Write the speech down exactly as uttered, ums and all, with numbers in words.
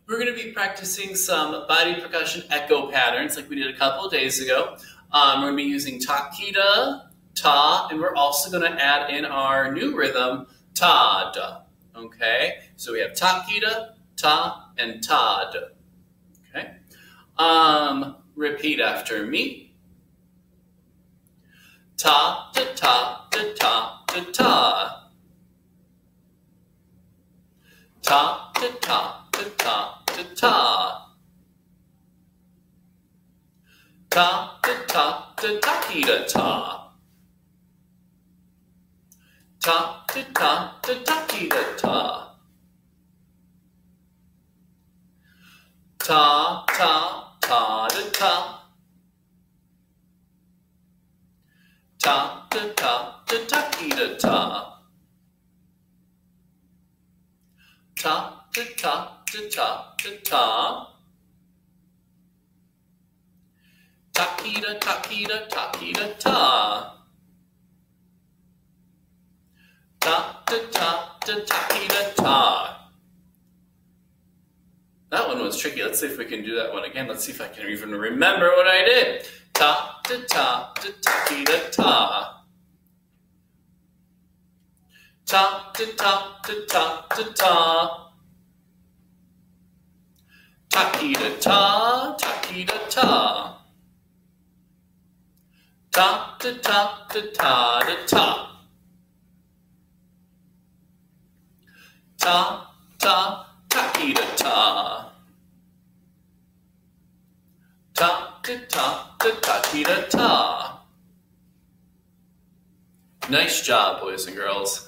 We're going to be practicing some body percussion echo patterns like we did a couple of days ago. Um, we're going to be using ta-kita, ta, and we're also going to add in our new rhythm, ta-da. Okay, so we have ta-kita, ta, and ta-da. Okay, um, repeat after me. Ta, ta, ta, ta, ta, ta, ta. Ta, ta, ta, ta, ta, ta, ta. Ta, ta, ta, ta, ta-kita, ta. Ta, ta, ta, ta, ta-kita, ta. Ta, ta, ta, ta, ta. Ta, ta, ta, ta, ta-kita, ta. Ta, ta, ta, ta, ta, ta, ta. Ta-kita, ta-kita, ta-kita, ta. Ta, ta, ta, ta, ta-kita, ta. That one was tricky. Let's see if we can do that one again. Let's see if I can even remember what I did. Ta, ta, ta, ta, ta-kita, ta. Ta, ta, ta, ta, ta, ta, ta. Ta-kita, ta, ta-kita, ta. Ta, ta, ta, ta, ta, ta, ta. Ta, ta, ta-kita, ta. Ta, ta, ta, ta, ta-kita, ta. Nice job, boys and girls.